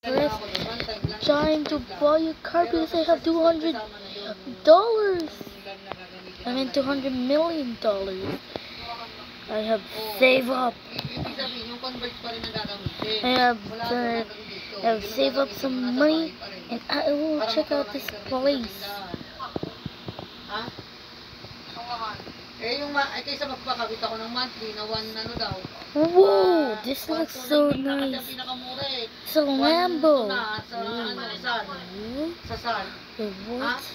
Trying to buy a car because I have $200. I mean $200 million. I have saved up. I have saved up some money, and I will check out this place. Whoa, this looks so nice. It's a Lambo. What?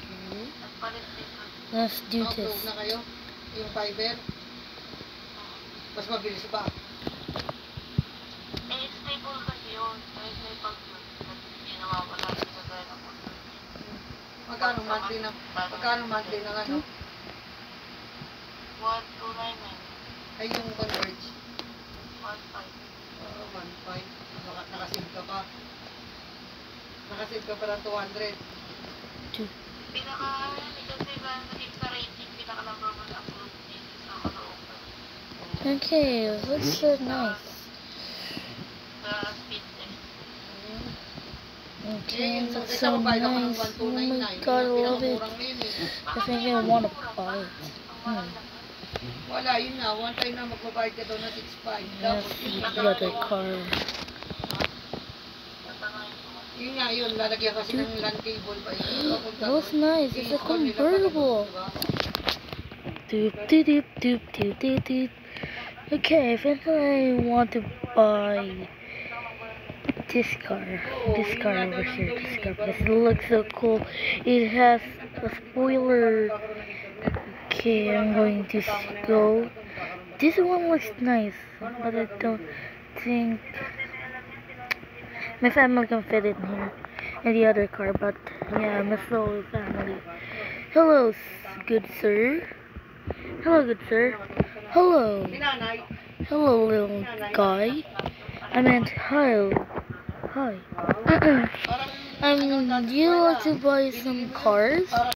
Let's do this. Yung fiber, mas mabilis ba? Stable kasi yun. Kahit may pag-yun, hindi nawawala sa gaya ng pag-yun. Magkano monthly na ano? 1,299. Ay, yung Converge. 1,500. Oo, 1,500. Nakasave ka pa. Nakasave ka pa ng 200. Pinaka, kasi naging rating, pinaka-number 1 upload dito sa Caloocan. Okay, looks so nice. Speed test. Okay, looks so nice. Oh my god, I love it. I think I want to buy it. Wala, yun nga. One time na magbabayad ka daw na 6,500. Yes, the other car. Yun nga yun, lalagyan kasi ng LAN cable pa yun. That looks nice. It's a convertible. Doop doop doop doop doop doop doop. Okay, I think I want to buy this car over here. This car, because it looks so cool. It has a spoiler. Okay, I'm going to go. This one looks nice, but I don't think my family can fit in here. In the other car, but yeah, my solo family. Hello, good sir. Hello, good sir. Hello. Hello, little guy. I meant hi. Hi. Do you like to buy some cars?